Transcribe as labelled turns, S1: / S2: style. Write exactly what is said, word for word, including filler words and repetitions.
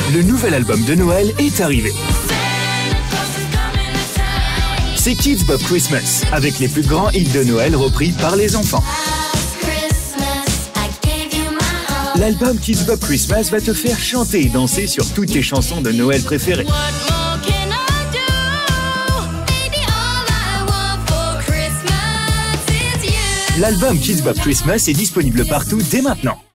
S1: Le nouvel album de Noël est arrivé. C'est Kidz Bop Christmas, avec les plus grands hits de Noël repris par les enfants. L'album Kidz Bop Christmas va te faire chanter et danser sur toutes tes chansons de Noël préférées. L'album Kidz Bop Christmas est disponible partout dès maintenant.